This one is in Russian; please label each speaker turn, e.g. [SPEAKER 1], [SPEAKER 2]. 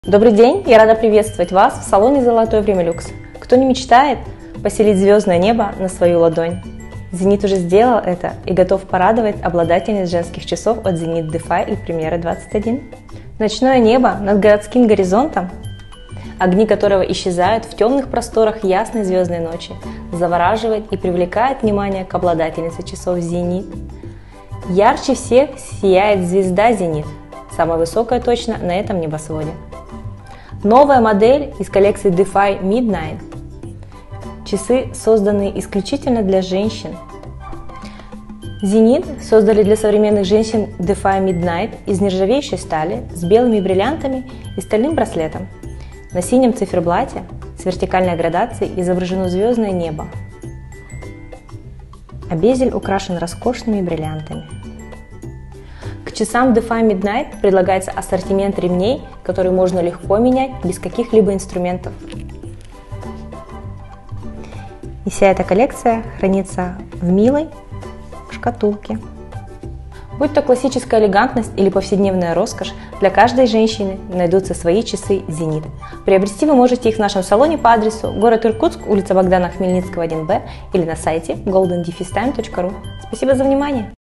[SPEAKER 1] Добрый день! Я рада приветствовать вас в салоне «Золотое время люкс». Кто не мечтает поселить звездное небо на свою ладонь? Зенит уже сделал это и готов порадовать обладательниц женских часов от Zenit Defy и Primera 21. Ночное небо над городским горизонтом, огни которого исчезают в темных просторах ясной звездной ночи, завораживает и привлекает внимание к обладательнице часов Zenit. Ярче всех сияет звезда Zenit, самая высокая точно на этом небосводе. Новая модель из коллекции Defy Midnight. Часы, созданные исключительно для женщин. Zenit создали для современных женщин Defy Midnight из нержавеющей стали с белыми бриллиантами и стальным браслетом. На синем циферблате с вертикальной градацией изображено звездное небо, а безель украшен роскошными бриллиантами. К часам Defy Midnight предлагается ассортимент ремней, которые можно легко менять без каких-либо инструментов. И вся эта коллекция хранится в милой шкатулке. Будь то классическая элегантность или повседневная роскошь, для каждой женщины найдутся свои часы Zenit. Приобрести вы можете их в нашем салоне по адресу город Иркутск, улица Богдана Хмельницкого, 1Б, или на сайте golden-time.ru. Спасибо за внимание!